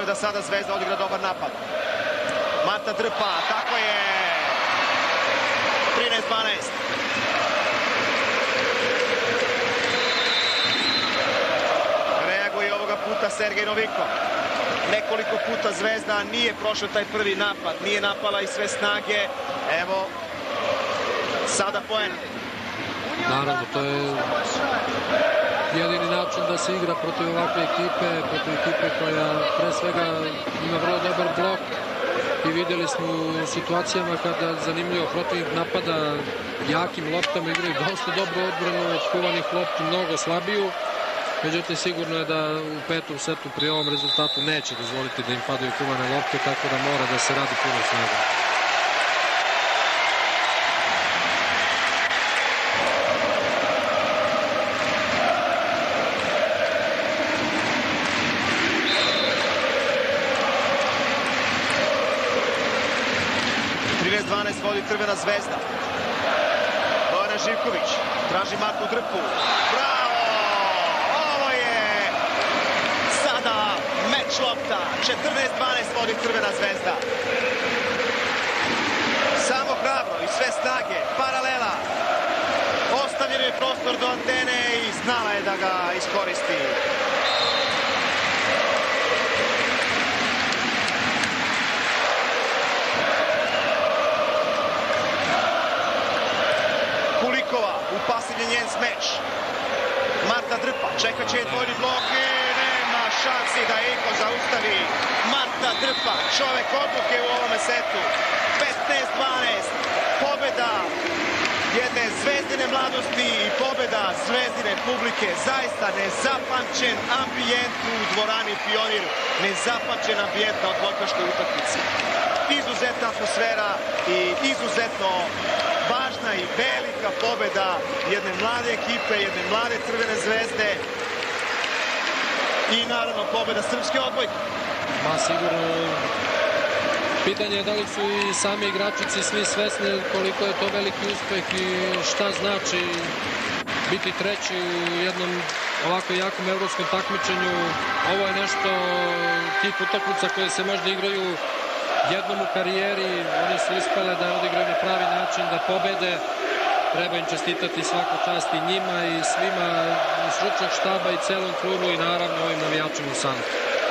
da sada Zvezda odigra dobar napad. Marta Drpa, tako je. 13-12. Reaguje ovoga puta Sergej Noviko. Nekoliko puta Zvezda nije prošao taj prvi napad, nije napala i sve snage. Evo, sada poena. Naravno, to je jedini način da se igra protiv ovakve ekipe, protiv ekipe koja pre svega ima vrlo dobar blok i vidjeli smo u situacijama kada zanimljivo protivnik napada jakim loptama, igraju dosta dobro odbranu od kuvanih lopti, mnogo slabiju. Međutim, sigurno je da u petom setu pri ovom rezultatu neće dozvoliti da im padaju kuvane lopte, tako da mora da se radi puno snaga. Vodi Crvena Zvezda. Bojana Živković traži Martu Drpu. Bravo! Ovo je sada meč lopta. 14-12 vodi Crvena Zvezda. Samo hrabro i sve snage. Paralela. Ostavljen je prostor do antene i znala je da ga iskoristi. U pasilje njen smeč. Marta Drpa, čekat će dvojni blok i nema šansi da Iko zaustavi. Marta Drpa, čovek odluke u ovome setu. 15-12, pobeda jedne Zvezdine mladosti i pobeda Zvezdine publike. Zaista nezapamćen ambijent u dvorani Pionir. Nezapamćen ambijent na odbojkaškoj utakmici. Izuzetna atmosfera i izuzetno važna i velika pobeda jedne mlade ekipe, jedne mlade Crvene Zvezde i naravno pobeda srpske odbojke. Ma sigurno, pitanje je da li su i sami igračici svi svesni koliko je to veliki uspeh i šta znači biti treći u jednom ovako jakom evropskom takmičenju. Ovo je nešto tip utakmica koje se možda igraju jednom u karijeri, oni su uspele da odigraju na pravi način, da pobede. Treba im čestitati svaka čast i njima i svima iz stručnog štaba i celom klubu i naravno ovim navijačima u Santu.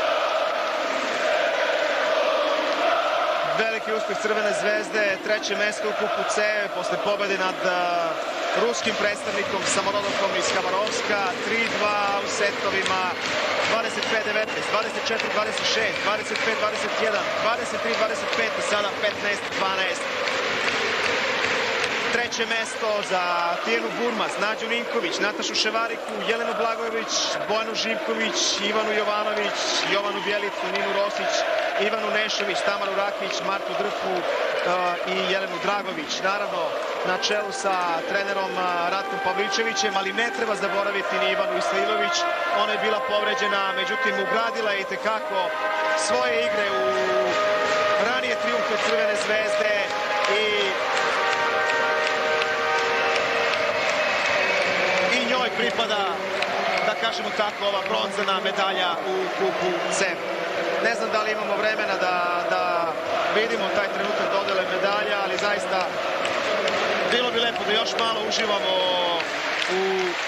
Veliki uspeh Crvene Zvezde, treće mesto u kupu C, posle pobede nad ruskim predstavnikom Samorodokom iz Habarovska, 3-2 u setovima, 25-19, 24-26, 25-21, 23-25 i sada 15-12. Treće mesto za Tijenu Burmaz, Nađu Ninković, Natašu Ševariku, Jelenu Blagojević, Bojanu Živković, Ivanu Jovanović, Jovanu Bjelicu, Ninu Rosić, Ivanu Nešović, Tamaru Rakić, Martu Drpu i Jelenu Dragović. Naravno, na čelu sa trenerom Ratkom Pavličevićem, ali ne treba zaboraviti ni Ivanu Isailović. Ona je bila povređena, međutim ugradila je itekako svoje igre u ranije trijumfe Crvene Zvezde i njoj pripada, da kažemo tako, ova bronzana medalja u kupu C. Ne znam da li imamo vremena da vidimo taj trenutak dodele medalja, ali zaista bilo bi lepo da još malo uživamo u